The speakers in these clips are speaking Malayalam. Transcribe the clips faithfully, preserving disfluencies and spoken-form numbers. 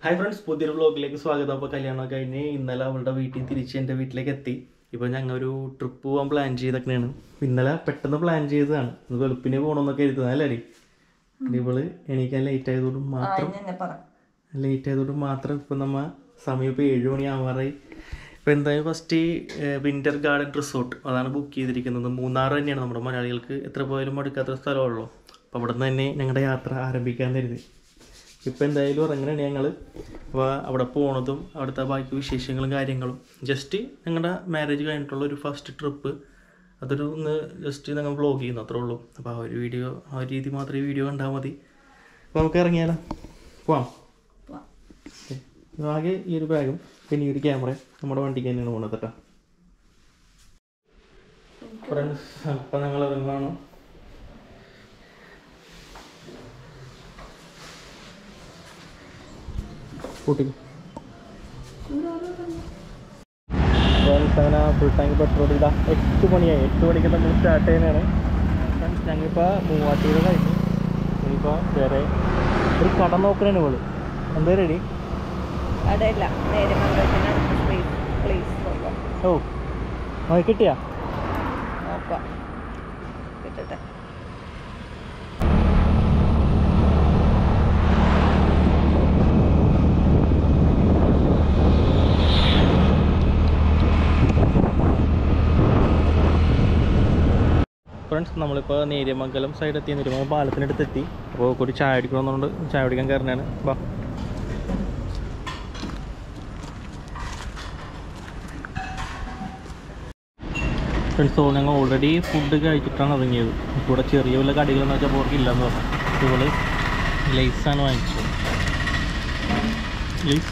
ഹായ് ഫ്രണ്ട്സ്, പുതിയൊരു വ്ളോഗിലേക്ക് സ്വാഗതം. അപ്പോൾ കല്യാണം കഴിഞ്ഞ് ഇന്നലെ അവളുടെ വീട്ടിൽ തിരിച്ച് എൻ്റെ വീട്ടിലേക്ക് എത്തി. ഇപ്പോൾ ഞങ്ങൾ ഒരു ട്രിപ്പ് പോകാൻ പ്ലാൻ ചെയ്തൊക്കെയാണ്. ഇന്നലെ പെട്ടെന്ന് പ്ലാൻ ചെയ്തതാണ്. വെളുപ്പിനെ പോകണമെന്നൊക്കെ എഴുതുന്നത് അല്ലേ? ഇവള് എണീക്കാൻ ലേറ്റ് ആയതുകൊണ്ട് മാത്രം ലേറ്റ് ആയതുകൊണ്ട് മാത്രം ഇപ്പം നമ്മൾ സമയം ഇപ്പോൾ ഏഴ് മണി ആവാറായി. ഇപ്പോൾ എന്തായാലും ഫസ്റ്റ് വിൻ്റർ ഗാർഡൻ റിസോർട്ട് അതാണ് ബുക്ക് ചെയ്തിരിക്കുന്നത്. മൂന്നാർ തന്നെയാണ് നമ്മുടെ മലയാളികൾക്ക് എത്ര പോയാലും മടുക്കാത്ത സ്ഥലമുള്ളൂ. അപ്പോൾ അവിടെ നിന്ന് തന്നെ ഞങ്ങളുടെ യാത്ര ആരംഭിക്കാൻ കരുതി. ഇപ്പോൾ എന്തായാലും ഇറങ്ങണേ ഞങ്ങൾ. അപ്പോൾ അവിടെ പോണതും അവിടുത്തെ ബാക്കി വിശേഷങ്ങളും കാര്യങ്ങളും ജസ്റ്റ് ഞങ്ങളുടെ മാരേജ് കഴിഞ്ഞിട്ടുള്ള ഒരു ഫസ്റ്റ് ട്രിപ്പ് അതൊരു ഒന്ന് ജസ്റ്റ് ഞങ്ങൾ വ്ളോഗ് ചെയ്യുന്നു, അത്രേ ഉള്ളൂ. അപ്പോൾ ആ ഒരു വീഡിയോ ആ ഒരു രീതി മാത്രമേ വീഡിയോ കണ്ടാൽ മതി. അപ്പോൾ നമുക്ക് ഇറങ്ങിയാലോ, പോവാം. ആകെ ഈ ഒരു ബാഗും പിന്നെ ഈ ഒരു ക്യാമറയും നമ്മുടെ വണ്ടിക്ക് തന്നെയാണ് പോണത് കേട്ടോ ഫ്രണ്ട്സ്. അപ്പം ഞങ്ങൾ ഇറങ്ങുകയാണ്. കൂട്ടി അങ്ങനെ ഫുൾ ടാങ്ക് പെട്രോൾ ഇതാ എട്ട് മണിയായി. എട്ട് മണിക്ക് നമ്മൾ സ്റ്റാർട്ട് ചെയ്യുന്നതാണ്. ഞങ്ങളിപ്പോൾ മൂവാറ്റൂർ കഴിഞ്ഞു. ഇനിയിപ്പോൾ വേറെ ഒരു കട നോക്കണേന് പോള് എന്താ റെഡി. ഓ ആ കിട്ടിയാ കിട്ടട്ടെ. ഫ്രണ്ട്സ്, നമ്മളിപ്പോൾ നേര്യമംഗലം സൈഡ് എത്തി. നേര്യമംഗലം പാലത്തിനടുത്ത് എത്തി. അപ്പോൾ ഒരു ചായ അടിക്കണമെന്നുണ്ട്. ചായ കുടിക്കാൻ കയറുന്നതാണ്. ബാ ഫ്രണ്ട്സ്, ഓ ഞങ്ങൾ ഓൾറെഡി ഫുഡ് കഴിച്ചിട്ടാണ് ഇറങ്ങിയത്. ഇവിടെ ചെറിയ വല്ല കടികളെന്ന് വെച്ചാൽ പോർക്ക് ഇല്ലയെന്ന് പറഞ്ഞു. ഇവള് ലേസാണ് വാങ്ങിച്ചത്. ലേസ്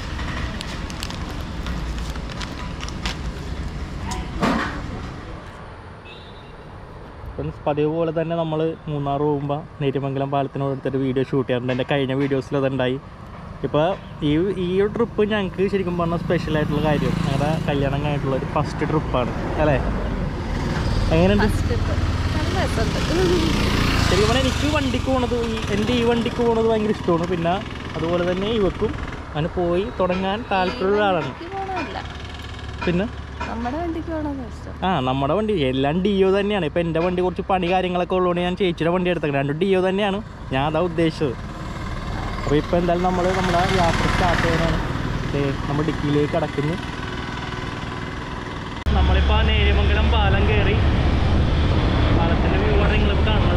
ഫ്രണ്ട്സ്, പതിവ് പോലെ തന്നെ നമ്മൾ മൂന്നാർ പോകുമ്പോൾ നേര്യമംഗലം പാലത്തിനോട് എടുത്തിട്ട് വീഡിയോ ഷൂട്ട് ചെയ്യാറുണ്ട്. എൻ്റെ കഴിഞ്ഞ വീഡിയോസിൽ അതുണ്ടായി. ഇപ്പോൾ ഈ ഈ ഒരു ട്രിപ്പ് ഞങ്ങൾക്ക് ശരിക്കും പറഞ്ഞാൽ സ്പെഷ്യലായിട്ടുള്ള കാര്യം ഞങ്ങളുടെ കല്യാണം കഴിഞ്ഞിട്ടുള്ള ഒരു ഫസ്റ്റ് ട്രിപ്പാണ് അല്ലേ? എങ്ങനെയുണ്ട്? ശരിക്കും പറഞ്ഞാൽ എനിക്ക് വണ്ടിക്ക് പോകണത് എൻ്റെ ഈ വണ്ടിക്ക് പോകുന്നത് ഭയങ്കര ഇഷ്ടമാണ്. പിന്നെ അതുപോലെ തന്നെ ഇവക്കും അങ്ങനെ പോയി തുടങ്ങാൻ താല്പര്യമുള്ള ആളാണ്. പിന്നെ ആ നമ്മുടെ വണ്ടി എല്ലാം ഡിയോ തന്നെയാണ്. ഇപ്പം എൻ്റെ വണ്ടി കുറച്ച് പണി കാര്യങ്ങളൊക്കെ ഉള്ളതുകൊണ്ട് ഞാൻ ചേച്ചിയുടെ വണ്ടി എടുത്തേക്കണം. രണ്ടും ഡിയോ തന്നെയാണ്. ഞാൻ അതാ ഉദ്ദേശിച്ചത്. അപ്പോൾ ഇപ്പോൾ എന്തായാലും നമ്മൾ നമ്മുടെ യാത്ര സ്റ്റാർട്ട് ചെയ്യാനാണ്. നമ്മൾ ഡിക്കിയിലേക്ക് കിടക്കുന്നു. നമ്മളിപ്പോൾ ആ നേര്യമംഗലം പാലം കയറി. പാലത്തിൻ്റെ വ്യൂ ആണ് നിങ്ങളിപ്പോൾ കാണുന്നത്.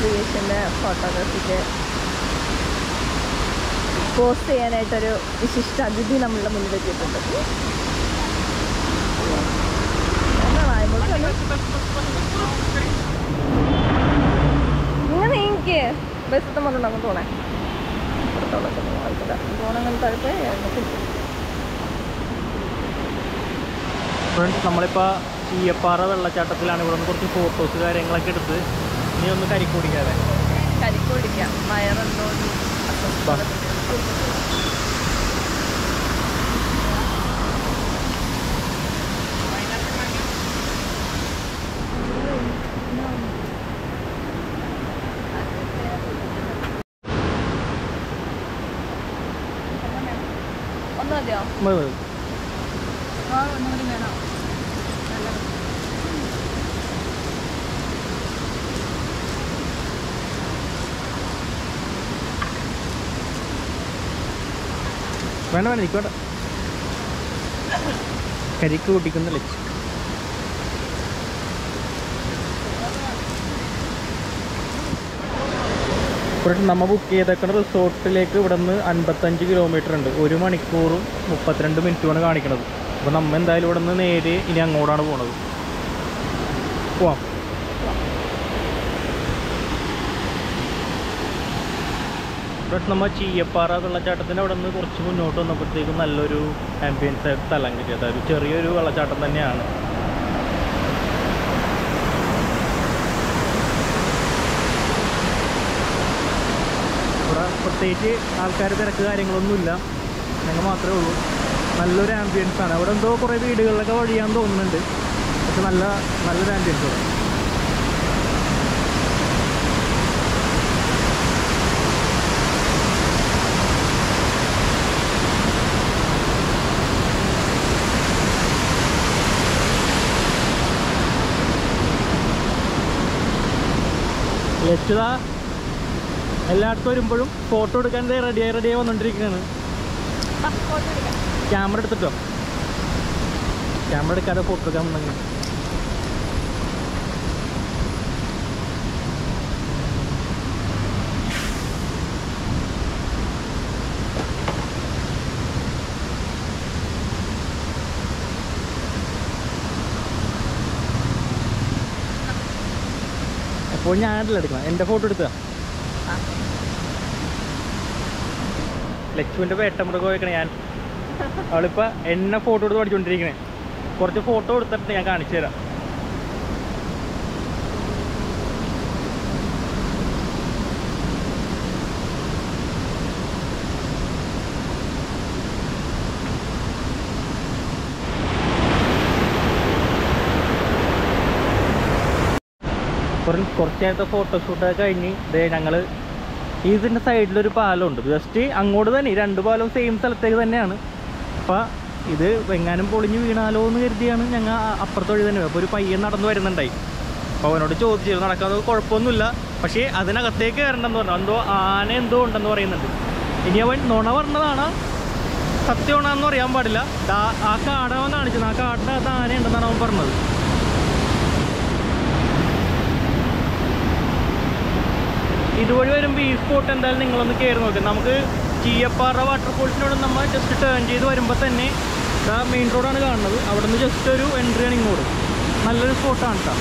ക്രിയേഷൻ്റെ ഫോട്ടോഗ്രാഫിക്ക് പോസ്റ്റ് ചെയ്യാനായിട്ടൊരു വിശിഷ്ട അതിഥി നമ്മളുടെ മുന്നിലെത്തിയിട്ടുണ്ട്. ഇങ്ങനെ എനിക്ക് ബസ് മൊത്തം അങ്ങ് തോണേ തോന്നങ്ങനെ തഴുപ്പേ ഫ്രണ്ട്സ്, നമ്മളിപ്പോൾ ചീയപ്പാറ വെള്ളച്ചാട്ടത്തിലാണ്. ഇവിടെ നിന്ന് കുറച്ച് ഫോട്ടോസ് കാര്യങ്ങളൊക്കെ എടുത്ത് ഇനി ഒന്ന് കരിക്കോടിക്കാതെ കരിക്കോടിക്കാം. വയറെന്തോ ഒന്നും മതിയോ? ആ ഒന്നുകൂടി വേണോ? വേണ്ട വേണ്ട എനിക്കോട്ടെ. കരിക്ക് കൂട്ടിക്കുന്ന ലക്ഷ്യം. ഇവിടെ നമ്മൾ ബുക്ക് ചെയ്തേക്കുന്ന റിസോർട്ടിലേക്ക് ഇവിടെ നിന്ന് അൻപത്തഞ്ച് കിലോമീറ്റർ ഉണ്ട്. ഒരു മണിക്കൂറും മുപ്പത്തിരണ്ട് മിനിറ്റുമാണ് കാണിക്കുന്നത്. അപ്പോൾ നമ്മൾ എന്തായാലും ഇവിടെ നിന്ന് നേരെ ഇനി അങ്ങോട്ടാണ് പോണത്. പോവാം. ഇവിടെ നമ്മൾ ചീയപ്പാറ വെള്ളച്ചാട്ടത്തിൻ്റെ അവിടെ നിന്ന് കുറച്ച് മുന്നോട്ട് വന്നപ്പോഴത്തേക്കും നല്ലൊരു ആംബിയൻസ് ആയിട്ട് സ്ഥലം കിട്ടിയത്. ഒരു ചെറിയൊരു വെള്ളച്ചാട്ടം തന്നെയാണ്. ഇവിടെ പ്രത്യേകിച്ച് ആൾക്കാർ തിരക്ക് കാര്യങ്ങളൊന്നുമില്ല, ഞങ്ങൾ മാത്രമേ ഉള്ളൂ. നല്ലൊരു ആംബിയൻസ് ആണ്. അവിടെ എന്തോ കുറേ വീടുകളിലൊക്കെ വഴിയാൻ തോന്നുന്നുണ്ട്, പക്ഷെ നല്ല നല്ലൊരു ആംബിയൻസ് ഇവിടെ. ലക്ഷ്യത എല്ലായിടത്തും വരുമ്പോഴും ഫോട്ടോ എടുക്കാൻ റെഡിയായി റെഡിയായി വന്നുകൊണ്ടിരിക്കുകയാണ്. ക്യാമറ എടുത്തിട്ടോ? ക്യാമറ എടുക്കാതെ ഫോട്ടോ എടുക്കാൻ വന്നെങ്കിൽ അപ്പോൾ ഞാനല്ല എടുക്കണം, എൻ്റെ ഫോട്ടോ എടുക്കുക. ലക്ഷ്മിൻ്റെ വേട്ടമൃഗം വയ്ക്കണേ ഞാൻ. അവളിപ്പോൾ എന്നെ ഫോട്ടോ എടുത്ത് പഠിച്ചുകൊണ്ടിരിക്കണേ. കുറച്ച് ഫോട്ടോ എടുത്തിട്ട് ഞാൻ കാണിച്ചു തരാം. കുറച്ച് നേരത്തെ ഫോട്ടോഷൂട്ടൊക്കെ കഴിഞ്ഞ് ഇതേ ഞങ്ങൾ ഇതിൻ്റെ സൈഡിലൊരു പാലമുണ്ട്. ജസ്റ്റ് അങ്ങോട്ട് തന്നെ, രണ്ട് പാലവും സെയിം സ്ഥലത്തേക്ക് തന്നെയാണ്. അപ്പോൾ ഇത് എങ്ങാനും പൊളിഞ്ഞ് വീണാലോ എന്ന് കരുതിയാണ് ഞങ്ങൾ അപ്പുറത്തെ വഴി തന്നെ. അപ്പോൾ ഒരു പയ്യൻ നടന്നു വരുന്നുണ്ടായി. അപ്പോൾ അവനോട് ചോദിച്ചു നടക്കാതെ കുഴപ്പമൊന്നുമില്ല, പക്ഷേ അതിനകത്തേക്ക് കയറണ്ടെന്ന് പറഞ്ഞു. എന്തോ ആന എന്തോ ഉണ്ടെന്ന് പറയുന്നുണ്ട്. ഇനി അവൻ നുണ പറഞ്ഞതാണ് സത്യമാണെന്ന് അറിയാൻ പാടില്ല. ആ കാടവൻ കാണിച്ചത്, ആ കാടിൻ്റെ അകത്ത് ആന ഉണ്ടെന്നാണ് അവൻ പറഞ്ഞത്. ഇതുവഴി വരുമ്പോൾ ഈ സ്പോട്ട് എന്തായാലും നിങ്ങളൊന്ന് കയറി നോക്കാം. നമുക്ക് ചീയപ്പാറ വാട്ടർഫോൾസിനോട് നമ്മൾ ജസ്റ്റ് ടേൺ ചെയ്ത് വരുമ്പോൾ തന്നെ ആ മെയിൻ റോഡാണ് കാണുന്നത്. അവിടെ നിന്ന് ജസ്റ്റ് ഒരു എൻട്രിയാണ് ഇങ്ങോട്ട്. നല്ലൊരു സ്പോട്ടാണ് കേട്ടോ.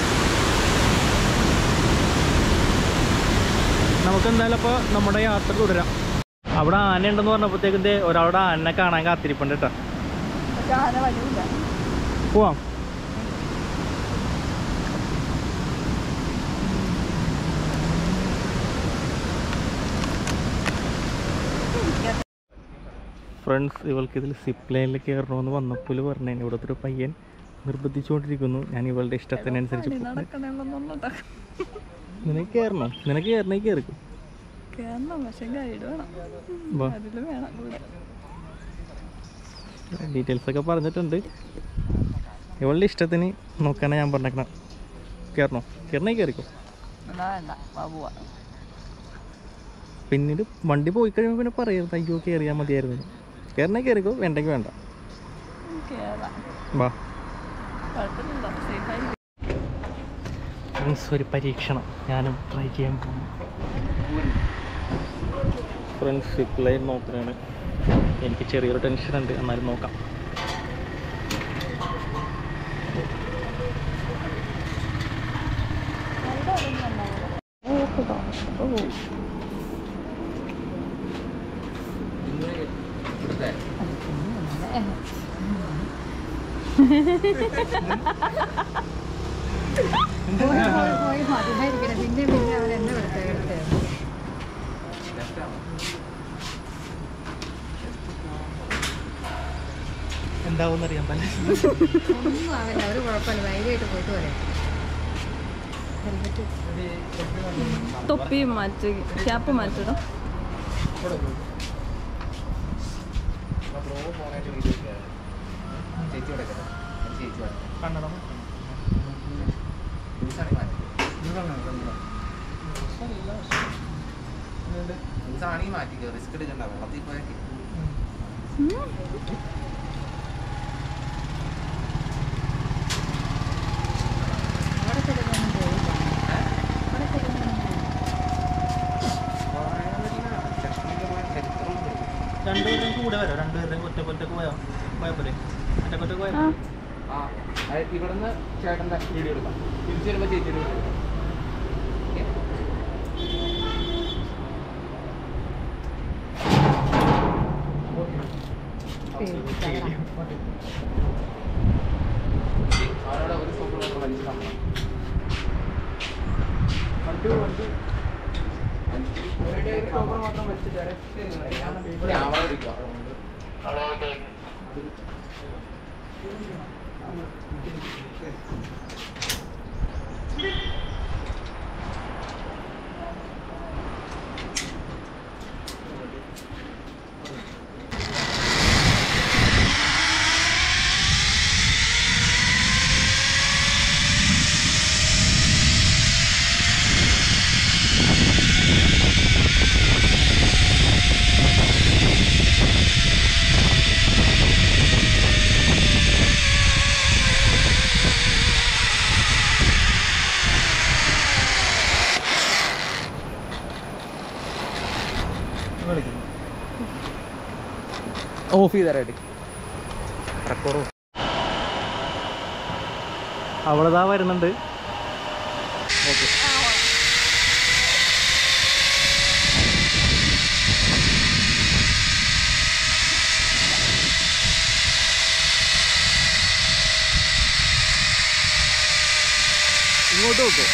നമുക്ക് എന്തായാലും അപ്പോൾ നമ്മുടെ യാത്ര തുടരാം. അവിടെ ആന ഉണ്ടെന്ന് പറഞ്ഞപ്പോഴത്തേക്കും ഒരാളുടെ ആനനെ കാണാൻ കാത്തിരിപ്പുണ്ട് കേട്ടോ. പോവാം. ഫ്രണ്ട്സ്, ഇവൾക്ക് ഇതിൽ സിപ്പ് ലൈനിൽ കയറണമെന്ന് വന്നപ്പോൾ പറഞ്ഞേനെ. ഇവിടുത്തെ ഒരു പയ്യൻ നിർബന്ധിച്ചുകൊണ്ടിരിക്കുന്നു. ഞാൻ ഇവളുടെ ഇഷ്ടത്തിനനുസരിച്ച് നിനക്ക് കയറണോ? നിനക്ക് കയറണേ കയറിക്കും. ഡീറ്റെയിൽസ് ഒക്കെ പറഞ്ഞിട്ടുണ്ട്. ഇവളുടെ ഇഷ്ടത്തിന് നോക്കാനാണ് ഞാൻ പറഞ്ഞേക്കണം. കയറണോ? കയറണേ കയറിക്കോ. പിന്നീട് വണ്ടി പോയി കഴിയുമ്പോൾ പിന്നെ പറയരുത് അയ്യോ കയറിയാൽ മതിയായിരുന്നു. കയറണേ കയറിക്കോ, വേണ്ടെങ്കിൽ വേണ്ട. വാ. ഫ്രണ്ട്സ് ഒരു പരീക്ഷണം ഞാനും ട്രൈ ചെയ്യാൻ പോകും. ഫ്രണ്ട്സ് സിപ്പ് ലൈൻ നോക്കുകയാണ്. എനിക്ക് ചെറിയൊരു ടെൻഷൻ ഉണ്ട്, എന്നാലും നോക്കാം. എന്താവുമെന്നറിയാൻ പറ്റില്ല. ഒരു കുഴപ്പമില്ല, ധൈര്യമായിട്ട് പോയിട്ട് വരാം. തൊപ്പി മാറ്റി ക്യാപ്പ് മാറ്റണം. മാറ്റിക്കോ, റിസ്ക് എടുക്കണ്ട. വെള്ളത്തിൽ പോയാൽ രണ്ടുപേരും കൂടെ വരാം. രണ്ടുപേരുടെയും ഒറ്റക്കൊറ്റക്ക് പോയാ പോയാൽ പോലെ ഒറ്റക്കൊറ്റക്ക് പോയാൽ ഇവിടുന്ന് ചേട്ടൻ്റെ വീഡിയോ എടുക്കാം. തിരിച്ചു വരുമ്പോൾ ചേച്ചിയുടെ വീഡിയോ എടുക്കാം. അവരോട് ഒരു സോപ്പ് വലിച്ചു വണ്ടി വണ്ടി മാത്രം വെച്ചിട്ട് ഞാൻ എടുക്കാം. ഓഫ് ചെയ്തരായിട്ട് അവളതാ വരുന്നുണ്ട്. ഓക്കെ ഇങ്ങോട്ട് നോക്കൂ.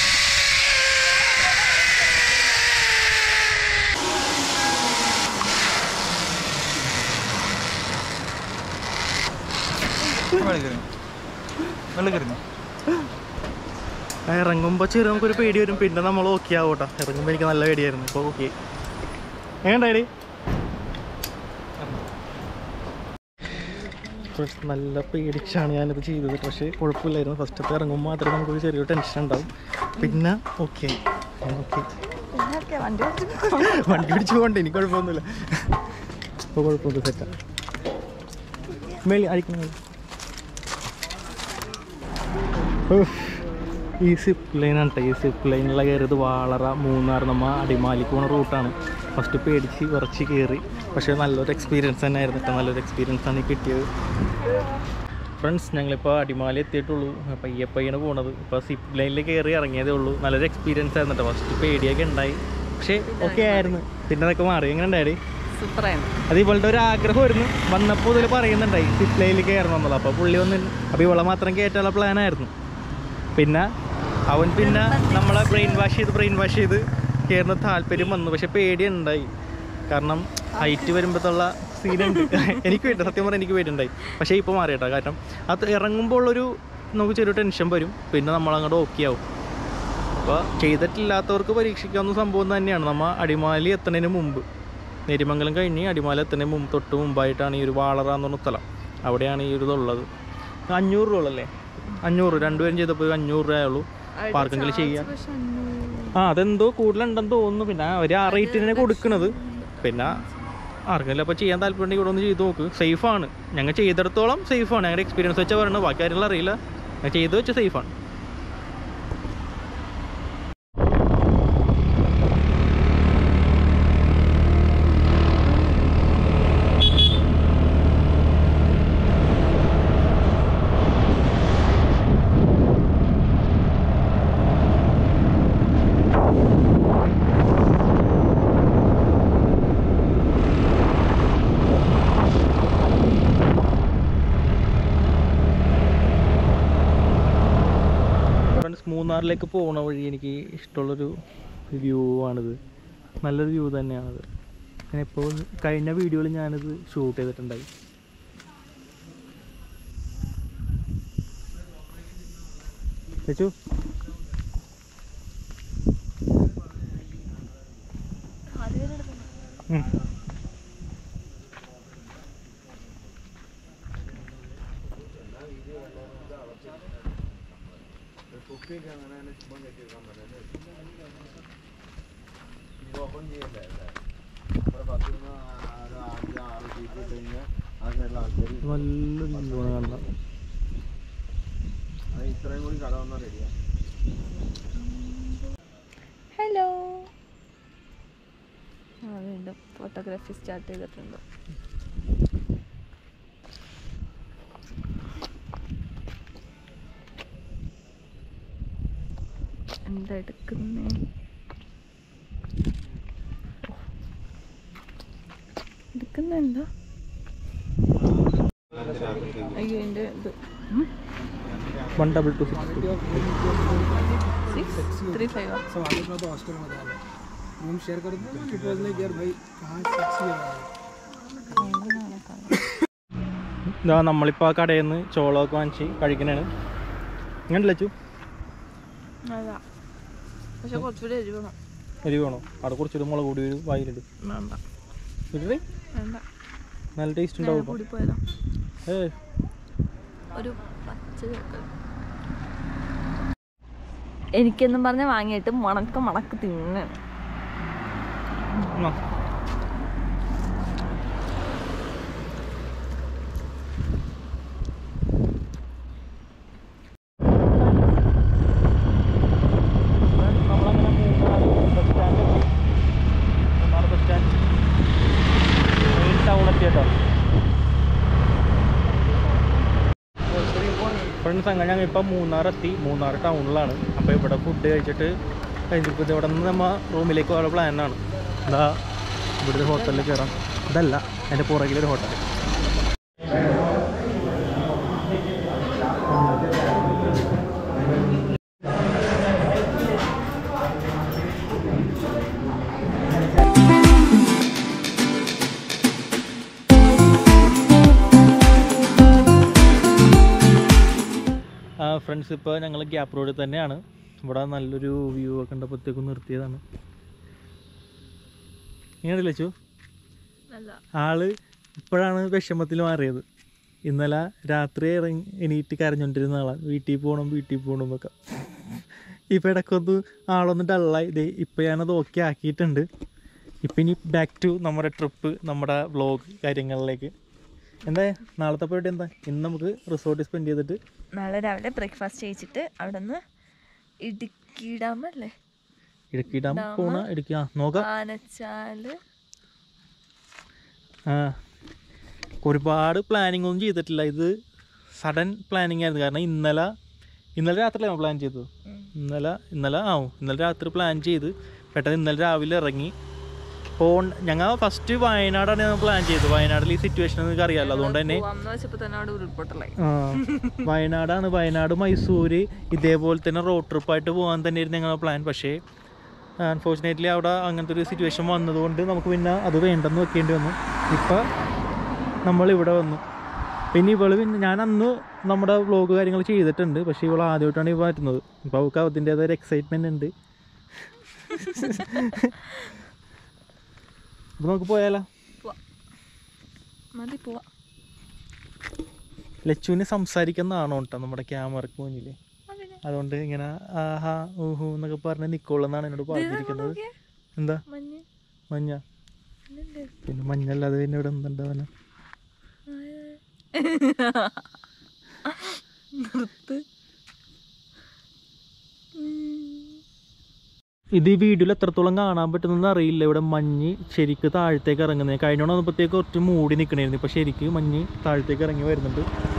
ഇറങ്ങുമ്പോൾ ചെറിയ നമുക്കൊരു പേടി വരും, പിന്നെ നമ്മൾ ഓക്കെ ആവട്ടെ. ഇറങ്ങുമ്പോൾ എനിക്ക് നല്ല പേടിയായിരുന്നു, ഇപ്പോൾ ഓക്കെ. എങ്ങനെയുണ്ടായി? നല്ല പേടിച്ചാണ് ഞാനിത് ചെയ്തത്, പക്ഷേ കുഴപ്പമില്ലായിരുന്നു. ഫസ്റ്റത്തെ ഇറങ്ങുമ്പോൾ മാത്രമേ നമുക്കൊരു ചെറിയൊരു ടെൻഷൻ ഉണ്ടാവും, പിന്നെ ഓക്കെ ഓക്കെ. വണ്ടി പിടിച്ചു പോകണ്ടേ, എനിക്ക് കുഴപ്പമൊന്നുമില്ല. ഇപ്പോൾ കുഴപ്പമൊന്നും സെറ്റാ. മേളി അടിക്കണം. ഈ സിപ്പ് ലൈനാണ് കേട്ടോ. ഈ സിപ്പ് ലൈനിലുള്ള കയറിയത് വാളറ മൂന്നാർ നമ്മൾ അടിമാലിക്ക് പോകുന്ന റൂട്ടാണ്. ഫസ്റ്റ് പേടിച്ച് വിറച്ച് കയറി, പക്ഷേ നല്ലൊരു എക്സ്പീരിയൻസ് തന്നെ ആയിരുന്നു കേട്ടോ. നല്ലൊരു എക്സ്പീരിയൻസ് ആണ് കിട്ടിയത്. ഫ്രണ്ട്സ്, ഞങ്ങളിപ്പോൾ അടിമാലി എത്തിയിട്ടുള്ളൂ. പയ്യെ പയ്യാണ് പോണത്. ഇപ്പോൾ സിപ്പ് ലൈനിൽ കയറി ഇറങ്ങിയതേ ഉള്ളൂ. നല്ലൊരു എക്സ്പീരിയൻസ് ആയിരുന്നു കേട്ടോ. ഫസ്റ്റ് പേടിയൊക്കെ ഉണ്ടായി, പക്ഷേ ഓക്കെ ആയിരുന്നു. പിന്നെ അതൊക്കെ മാറി. എങ്ങനെ ഉണ്ടായി? സൂപ്പറായിരുന്നു. അത് ഇവളുടെ ഒരു ആഗ്രഹമായിരുന്നു. വന്നപ്പോൾ ഇതിൽ പറയുന്നുണ്ടായി സിപ്പ് ലൈനിൽ കയറണം എന്നുള്ളത്. അപ്പോൾ പുള്ളി വന്ന് അപ്പോൾ ഇവളെ മാത്രം കയറ്റാനുള്ള പ്ലാനായിരുന്നു. പിന്നെ അവൻ പിന്നെ നമ്മളെ ബ്രെയിൻ വാഷ് ചെയ്ത് ബ്രെയിൻ വാഷ് ചെയ്ത് കയറുന്ന താല്പര്യം വന്നു, പക്ഷെ പേടിയുണ്ടായി. കാരണം ഹൈറ്റ് വരുമ്പോഴത്തുള്ള സീനുണ്ട്. എനിക്ക് വേണ്ട സത്യം പറഞ്ഞാൽ എനിക്ക് പേടിയുണ്ടായി, പക്ഷേ ഇപ്പോൾ മാറിയിട്ടാ. കാരണം അത് ഇറങ്ങുമ്പോൾ ഉള്ളൊരു നമുക്ക് ചെറിയ ടെൻഷൻ വരും, പിന്നെ നമ്മളങ്ങോട്ട് ഓക്കെ ആവും. അപ്പോൾ ചെയ്തിട്ടില്ലാത്തവർക്ക് പരീക്ഷിക്കാവുന്ന സംഭവം തന്നെയാണ്. നമ്മൾ അടിമാലി എത്തുന്നതിന് മുമ്പ്, നെരിമംഗലം കഴിഞ്ഞ് അടിമാലി എത്തുന്നതിന് മുമ്പ് തൊട്ട് മുമ്പായിട്ടാണ് ഈ ഒരു വാളറ എന്ന് പറഞ്ഞ സ്ഥലം. അവിടെയാണ് ഈ ഒരു ഇതുള്ളത്. അഞ്ഞൂറ് രൂപ ഉള്ളല്ലേ? അഞ്ഞൂറ് രണ്ടുപേരും ചെയ്തപ്പോൾ അഞ്ഞൂറ് രൂപയുള്ളൂ. പാർക്കെങ്കിലും ചെയ്യാം. ആ അതെന്തോ കൂടുതലുണ്ടെന്ന് തോന്നുന്നു. പിന്നെ അവർ ആ റേറ്റിനെ കൊടുക്കുന്നത്. പിന്നെ ആർക്കെങ്കിലും അപ്പോൾ ചെയ്യാൻ താല്പര്യമുണ്ടെങ്കിൽ ഇവിടെ ഒന്ന് ചെയ്ത് നോക്ക്. സേഫാണ്. ഞങ്ങൾ ചെയ്തെടുത്തോളം സേഫാണ്. ഞങ്ങളുടെ എക്സ്പീരിയൻസ് വെച്ചാൽ പറയുന്നത്. ബാക്കി കാര്യങ്ങൾ അറിയില്ല. ഞങ്ങൾ ചെയ്ത് വെച്ചാൽ സേഫാണ്. മൂന്നാറിലേക്ക് പോകുന്ന വഴി എനിക്ക് ഇഷ്ടമുള്ളൊരു വ്യൂ ആണിത്. നല്ലൊരു വ്യൂ തന്നെയാണത്. ഞാൻ ഇപ്പോൾ കഴിഞ്ഞ വീഡിയോയിൽ ഞാനിത് ഷൂട്ട് ചെയ്തിട്ടുണ്ടായി. ചേച്ചു നല്ലൊരു വ്യൂ ആണ് കാണുന്നത്. ഹലോ, വീണ്ടും ഫോട്ടോഗ്രാഫി സ്റ്റാർട്ട് ചെയ്തിട്ടുണ്ട്. എന്താ എടുക്കുന്നേ? എടുക്കുന്ന എന്താ? അയ്യോ എൻ്റെ ഇത് one double two six six three five तो हॉस्टल मध्ये आलो. रूम शेअर करत ना, इट वॉज लाईक यार भाई कहाँ टॅक्सी ഇതാ നമ്മളിപ്പോൾ ആ കടയിൽ നിന്ന് ചോളമൊക്കെ വാങ്ങിച്ച് കഴിക്കണാണ്. ഇങ്ങനെ ലച്ചു അതാ, പക്ഷെ കുറച്ചുകൂടി എരിവ് വേണം. എരിവ് വേണോ? അവിടെ കുറച്ചൊരു മുളക് കൂടി ഒരു വായിലിട്. വേണ്ട ഇടേ, വേണ്ട, നല്ല ടേസ്റ്റ് ഉണ്ടാവും. കൂടി പോയതാ. ഏ ഒരു പച്ച എനിക്കെന്നും പറഞ്ഞ് വാങ്ങിയിട്ട് മണക്ക മണക്ക് തിന്നാണ്. ഫ്രണ്ട്സ്, അങ്ങനെ ഞങ്ങൾ ഇപ്പം മൂന്നാറെത്തി. മൂന്നാർ ടൗണിലാണ്. അപ്പോൾ ഇവിടെ ഫുഡ് കഴിച്ചിട്ട് കഴിഞ്ഞിപ്പോൾ ഇവിടെ നിന്ന് നമ്മൾ റൂമിലേക്ക് പോകാനുള്ള പ്ലാനാണ്. എന്താ ഇവിടുത്തെ ഹോട്ടലിൽ കയറാം. ഇതല്ല, അതിൻ്റെ പുറകിലൊരു ഹോട്ടൽ. ഫ്രണ്ട്സ്, ഇപ്പോൾ ഞങ്ങൾ ഗ്യാപ്പ് റോഡിൽ തന്നെയാണ്. ഇവിടെ നല്ലൊരു വ്യൂ ഒക്കെ കണ്ടപ്പോഴത്തേക്കും നിർത്തിയതാണ്. ഇങ്ങനെ ലച്ചു ആള് ഇപ്പോഴാണ് വിഷമത്തിൽ മാറിയത്. ഇന്നലെ രാത്രി ഇറങ്ങി എണീറ്റ് കരഞ്ഞുകൊണ്ടിരുന്ന ആളാണ്. വീട്ടിൽ പോകണം വീട്ടിൽ പോകണം എന്നൊക്കെ. ഇപ്പം ഇടയ്ക്കൊന്ന് ആളൊന്ന് ഡള്ളായി. ഇതേ ഇപ്പം ഞാനത് ഓക്കെ ആക്കിയിട്ടുണ്ട്. ഇപ്പം ഇനി ബാക്ക് ടു നമ്മുടെ ട്രിപ്പ്, നമ്മുടെ വ്ളോഗ് കാര്യങ്ങളിലേക്ക്. എന്താ നാളത്തെ പരിപാടി എന്താ? ഇന്ന് നമുക്ക് റിസോർട്ടിൽ സ്പെൻഡ് ചെയ്തിട്ട് നാളെ രാവിലെ ബ്രേക്ക്ഫാസ്റ്റ് കഴിച്ചിട്ട് അവിടെ നിന്ന് ഇടുക്കി ഡാം അല്ലേ, ഇടുക്കി ഡാം പോണ ഇടുക്കി ആ നോക്കാം. ആനച്ചാല് ആ ഒരുപാട് പ്ലാനിങ് ഒന്നും ചെയ്തിട്ടില്ല. ഇത് സഡൻ പ്ലാനിങ് ആയിരുന്നു. കാരണം ഇന്നലെ ഇന്നലെ രാത്രിയിലാണ് പ്ലാൻ ചെയ്തത്. ഇന്നലെ ഇന്നലെ ആ ഇന്നലെ രാത്രി പ്ലാൻ ചെയ്ത് പെട്ടെന്ന് ഇന്നലെ രാവിലെ ഇറങ്ങി. അപ്പോൾ ഞങ്ങൾ ഫസ്റ്റ് വയനാടാണ് ഞങ്ങൾ പ്ലാൻ ചെയ്തത്. വയനാട്ടിൽ ഈ സിറ്റുവേഷൻ നിങ്ങൾക്ക് അറിയാമല്ലോ. അതുകൊണ്ട് തന്നെ ആ വയനാടാണ്. വയനാട് മൈസൂര് ഇതേപോലെ തന്നെ റോഡ് ട്രിപ്പായിട്ട് പോകാൻ തന്നെയായിരുന്നു ഞങ്ങളുടെ പ്ലാൻ. പക്ഷേ അൺഫോർച്ചുനേറ്റ്ലി അവിടെ അങ്ങനത്തെ ഒരു സിറ്റുവേഷൻ വന്നതുകൊണ്ട് നമുക്ക് പിന്നെ അത് വേണ്ടെന്ന് വെക്കേണ്ടി വന്നു. ഇപ്പം നമ്മളിവിടെ വന്നു. പിന്നെ ഇവള് പിന്നെ ഞാൻ അന്ന് നമ്മുടെ വ്ളോഗ് കാര്യങ്ങൾ ചെയ്തിട്ടുണ്ട്. പക്ഷേ ഇവൾ ആദ്യമായിട്ടാണ് ഇവ പറ്റുന്നത്. അപ്പോൾ അവൾക്ക് അതിൻ്റേതായ ഒരു എക്സൈറ്റ്മെൻ്റ് ഉണ്ട്. അപ്പോൾ നമുക്ക് പോയാലോ? മതി പോവാ. ലച്ചുവിന് സംസാരിക്കുന്നതാണോ കേട്ടോ നമ്മുടെ ക്യാമറക്ക് മുന്നിൽ. അതുകൊണ്ട് ഇങ്ങനെ ആഹാ ഊഹു എന്നൊക്കെ പറഞ്ഞ് നിക്കോളെന്നാണ് എന്നോട് പറഞ്ഞിരിക്കുന്നത്. എന്താ മഞ്ഞ? പിന്നെ മഞ്ഞല്ലാതെ പിന്നെ ഇവിടെ എന്തുണ്ടാവാന? ഇത് ഈ വീഡിയോയിൽ എത്രത്തോളം കാണാൻ പറ്റുന്നതെന്ന് അറിയില്ല. ഇവിടെ മഞ്ഞ് ശരിക്ക് താഴത്തേക്ക് ഇറങ്ങുന്നത്. കഴിഞ്ഞോണ്ട് വന്നപ്പോഴത്തേക്ക് കുറച്ച് മൂടി നിൽക്കണായിരുന്നു. ഇപ്പം ശരിക്ക് മഞ്ഞ് താഴത്തേക്ക് ഇറങ്ങി വരുന്നുണ്ട്.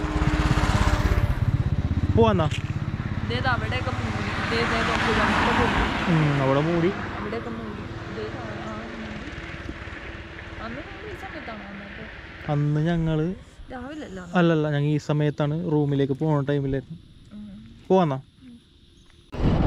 പോവാന്നാ അവിടെ മൂടി. അന്ന് ഞങ്ങള് അല്ലല്ല ഞങ്ങൾ ഈ സമയത്താണ് റൂമിലേക്ക് പോകുന്ന ടൈമിലായിരുന്നു. പോവാന്നാ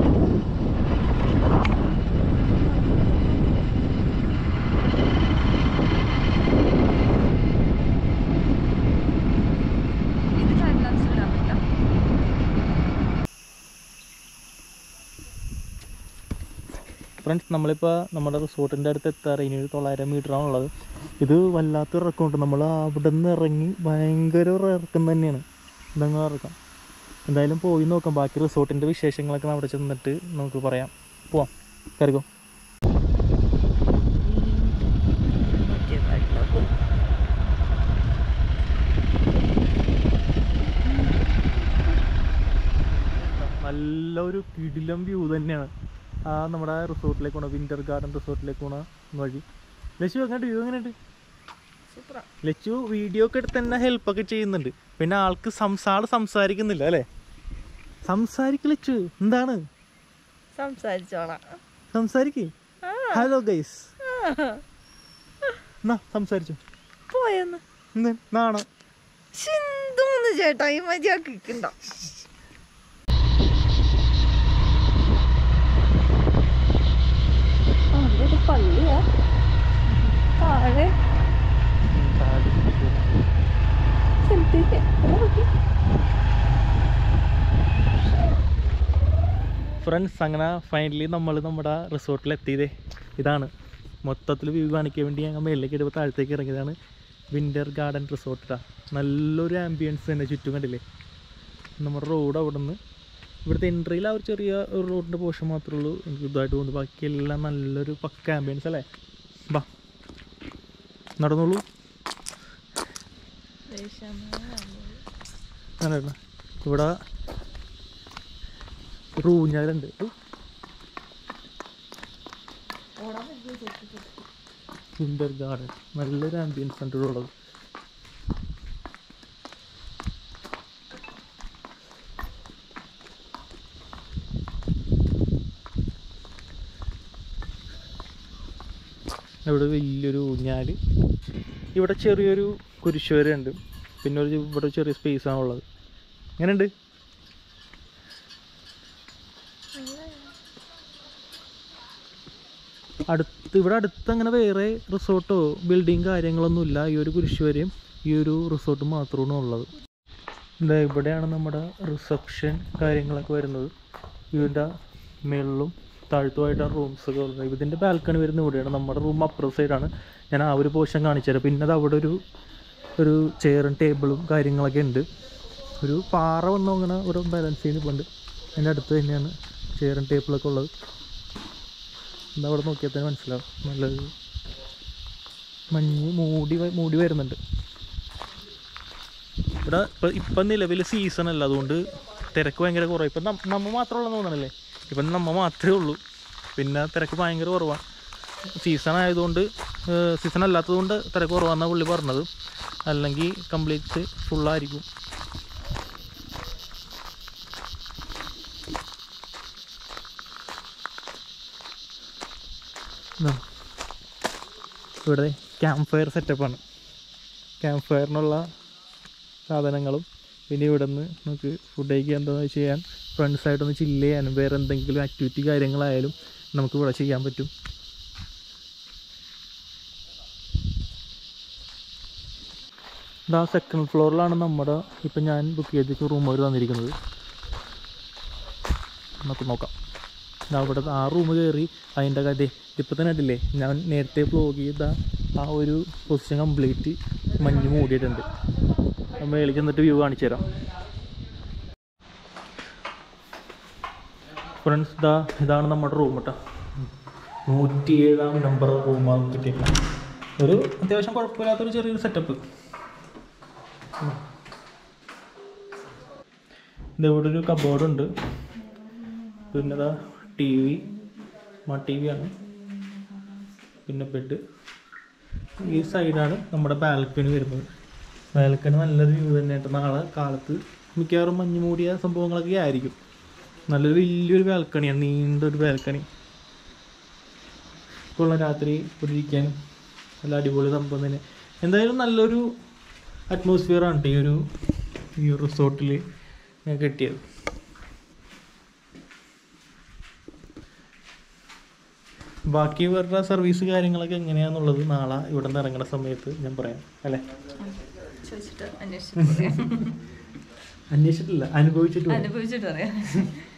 ഫ്രണ്ട്സ് നമ്മളിപ്പോൾ നമ്മുടെ റിസോർട്ടിൻ്റെ അടുത്ത് എത്താറ് ഇനി ഒരു തൊള്ളായിരം മീറ്ററാണുള്ളത്. ഇത് വല്ലാത്തൊരു ഇറക്കമുണ്ട്. നമ്മൾ അവിടെ നിന്ന് ഇറങ്ങി ഭയങ്കര ഒരു ഇറക്കം തന്നെയാണ്. ഇതങ്ങ് ഇറക്കാം. എന്തായാലും പോയി നോക്കാം. ബാക്കി റിസോർട്ടിൻ്റെ വിശേഷങ്ങളൊക്കെ അവിടെ ചെന്നിട്ട് നമുക്ക് പറയാം. പോവാം, കയറിക്കോ. നല്ലൊരു കിടിലം വ്യൂ തന്നെയാണ്. ആ നമ്മുടെ റിസോർട്ടിലേക്ക് പോകണം, വിൻ്റർ ഗാർഡൻ റിസോർട്ടിലേക്ക് പോകണ വഴി. ലച്ചു എങ്ങനെയുണ്ട് വ്യൂ? എങ്ങനെയുണ്ട്? ലച്ചു വീഡിയോ ഒക്കെ എടുത്ത് തന്നെ ഹെൽപ്പൊക്കെ ചെയ്യുന്നുണ്ട്. പിന്നെ ആൾക്ക് സംസാരം സംസാരിക്കുന്നില്ല അല്ലേ? സംസാരിക്ക് ലച്ചു. എന്താണ് സംസാരിച്ചോളാം. സംസാരിക്ക്. ഹലോ ഗൈസ് എന്നാ സംസാരിച്ചു പോയെന്ന് എന്ത് നാണോ ചിന്തോന്ന് ചേട്ടാ ഈ മതിയാക്കിണ്ടോ? പള്ളിയാ താഴെ ഫ്രണ്ട്സ്. അങ്ങനെ ഫൈനലി നമ്മൾ നമ്മുടെ റിസോർട്ടിലെത്തിയതേ. ഇതാണ് മൊത്തത്തിൽ വ്യൂ കാണിക്കാൻ വേണ്ടി ഞങ്ങൾ മേളിലേക്ക് എടുപ്പോൾ താഴത്തേക്ക് ഇറങ്ങിയതാണ്. വിൻ്റർ ഗാർഡൻ റിസോർട്ടാണ്. നല്ലൊരു ആംബിയൻസ് തന്നെ ചുറ്റും കണ്ടില്ലേ. നമ്മുടെ റോഡ് അവിടെ നിന്ന് ഇവിടുത്തെ എൻട്രിയിൽ ആ ഒരു ചെറിയ ഒരു റോഡിൻ്റെ പോർഷൻ മാത്രമേ ഉള്ളൂ എനിക്ക് ഇതായിട്ട് തോന്നുന്നു. ബാക്കിയെല്ലാം നല്ലൊരു പക്ക ആംബിയൻസ് അല്ലേ. ബാ നടന്നോളൂ. അങ്ങനെ ഇവിടെ ഒരു ഊഞ്ഞാലുണ്ട്. വിൻ്റർ ഗാർഡൻ നല്ലൊരു ആംബിയൻസ് ആണ് ഇവിടെ ഉള്ളത്. ഇവിടെ വലിയൊരു ഊഞ്ഞാൽ, ഇവിടെ ചെറിയൊരു കുരിശുവരയുണ്ട്, പിന്നെ ഒരു ഇവിടെ ചെറിയ സ്പേസാണുള്ളത്. എങ്ങനെയുണ്ട്? അടുത്ത് ഇവിടെ അടുത്ത് അങ്ങനെ വേറെ റിസോർട്ടോ ബിൽഡിങ് കാര്യങ്ങളൊന്നുമില്ല. ഈ ഒരു കുരിശുവരയും ഈ ഒരു റിസോർട്ടും മാത്രമാണ് ഉള്ളത്. എന്താ ഇവിടെയാണ് നമ്മുടെ റിസപ്ഷൻ കാര്യങ്ങളൊക്കെ വരുന്നത്. ഇതിൻ്റെ മേളിലും താഴ്ത്തുമായിട്ടാണ് റൂംസൊക്കെ ഉള്ളത്. ഇതിൻ്റെ ബാൽക്കണി വരുന്നത് ഇവിടെയാണ്. നമ്മുടെ റൂം അപ്പുറ സൈഡാണ്. ഞാൻ ആ ഒരു പോർഷൻ കാണിച്ചു തരാം. പിന്നെ അത് അവിടെ ഒരു ഒരു ചെയറും ടേബിളും കാര്യങ്ങളൊക്കെ ഉണ്ട്. ഒരു പാറ വന്നു അങ്ങനെ ഒരു ബാലൻസ് ചെയ്യുന്നുണ്ട്. അതിൻ്റെ അടുത്ത് തന്നെയാണ് ചെയറും ടേബിളൊക്കെ ഉള്ളത്. എന്താ അവിടെ നോക്കിയാൽ തന്നെ മനസ്സിലാവും. നല്ലൊരു മഞ്ഞ് മൂടി മൂടി വരുന്നുണ്ട്. ഇവിടെ ഇപ്പം ഇപ്പം നിലവിൽ സീസൺ അല്ല, അതുകൊണ്ട് തിരക്ക് ഭയങ്കര കുറവ്. ഇപ്പം നമ്മ മാത്രമുള്ളതെന്ന് തോന്നണല്ലേ. ഇപ്പം നമ്മ മാത്രമേ ഉള്ളൂ. പിന്നെ തിരക്ക് ഭയങ്കര കുറവാണ്. സീസൺ ആയതുകൊണ്ട് സീസൺ അല്ലാത്തതുകൊണ്ട് തിരക്ക് കുറവാണെന്നാണ് പുള്ളി പറഞ്ഞത്. അല്ലെങ്കിൽ കംപ്ലീറ്റ് ഫുള്ളായിരിക്കും. ഇവിടെ ക്യാമ്പ് ഫയർ സെറ്റപ്പാണ്. ക്യാമ്പ് ഫയറിനുള്ള സാധനങ്ങളും പിന്നെ ഇവിടെ നിന്ന് നമുക്ക് ഫുഡ് കഴിക്കുക എന്താണെന്ന് ചെയ്യാൻ, ഫ്രണ്ട്സായിട്ടൊന്ന് ചില്ല് ചെയ്യാനും വേറെ എന്തെങ്കിലും ആക്ടിവിറ്റി കാര്യങ്ങളായാലും നമുക്ക് ഇവിടെ ചെയ്യാൻ പറ്റും. ഇതാ സെക്കൻഡ് ഫ്ലോറിലാണ് നമ്മുടെ ഇപ്പം ഞാൻ ബുക്ക് ചെയ്തിട്ട് റൂം അവർ തന്നിരിക്കുന്നത്. നമുക്ക് നോക്കാം. അവിടെ ആ റൂം കയറി അതിൻ്റെ കഥ ഇപ്പം തന്നെ അതില്ലേ, ഞാൻ നേരത്തെ വ്ലോഗ് ചെയ്ത ആ ഒരു പൊസിഷൻ കംപ്ലീറ്റ് മഞ്ഞ് മൂടിയിട്ടുണ്ട്. മേളിൽ ചെന്നിട്ട് വ്യൂ കാണിച്ചു തരാം. ഫ്രണ്ട്സ് ഇതാ ഇതാണ് നമ്മുടെ റൂം കേട്ടോ. നൂറ്റി ഏഴാം നമ്പർ റൂമാണ് കിട്ടിയിട്ടുള്ളത്. ഒരു അത്യാവശ്യം കുഴപ്പമില്ലാത്തൊരു ചെറിയൊരു സെറ്റപ്പ്. ഇതിവിടെ ഒരു കബോർഡുണ്ട്. പിന്നെ ഇതാ TV, smart TV ആണ്. പിന്നെ ബെഡ്. ഈ സൈഡാണ് നമ്മുടെ ബാൽക്കണി വരുന്നത്. ബാൽക്കണി നല്ലൊരു വ്യൂ തന്നെയായിട്ട്. നാളെ കാലത്ത് മിക്കവാറും മഞ്ഞ് മൂടിയ സംഭവങ്ങളൊക്കെ ആയിരിക്കും. നല്ലൊരു വലിയൊരു ബാൽക്കണിയാണ്, നീണ്ടൊരു ബാൽക്കണി. ഇപ്പോൾ രാത്രി ഇവിടെ ഇരിക്കാനും നല്ല അടിപൊളി സംഭവം തന്നെ. എന്തായാലും നല്ലൊരു അറ്റ്മോസ്ഫിയറാണ് ഈ ഒരു ഈ റിസോർട്ടിൽ കിട്ടിയത്. ബാക്കി ഇവരുടെ സർവീസ് കാര്യങ്ങളൊക്കെ എങ്ങനെയാണെന്നുള്ളത് നാളെ ഇവിടെ നിന്ന് ഇറങ്ങുന്ന സമയത്ത് ഞാൻ പറയാം അല്ലേ. ചോദിച്ചിട്ട് അന്വേഷിച്ചിട്ടില്ല, അനുഭവിച്ചിട്ട് അനുഭവിച്ചിട്ട് പറയാം.